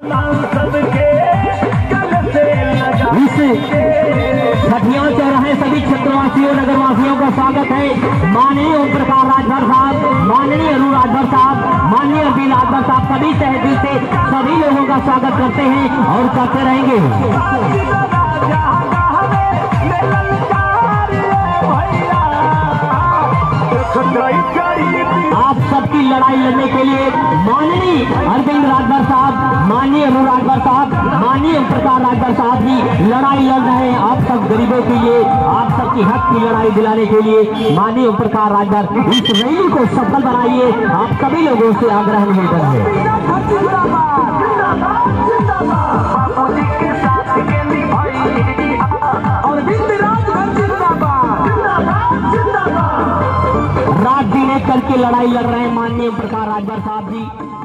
छठिया चौराहे सभी क्षेत्रवासियों नगरवासियों का स्वागत है। माननीय ओम प्रकाश राजभर साहब, माननीय अनु राजभर साहब, माननीय अरविंद राजभर साहब सभी तहसील से सभी लोगों का स्वागत करते हैं और करते रहेंगे। आप सबकी लड़ाई लड़ने के लिए माननीय अरविंद राजभर साहब, माननीय अनु राजभर साहब, माननीय ओम प्रकाश राजभर साहब जी लड़ाई लड़ रहे हैं आप सब गरीबों के लिए, आप सबकी हक की लड़ाई दिलाने के लिए। माननीय ओम प्रकाश राजभर इस रैली को सफल बनाइए, आप सभी लोगों से आग्रह निवेदन है। रात दिन एक करके लड़ाई लड़ रहे हैं माननीय ओम प्रकाश राजभर साहब जी।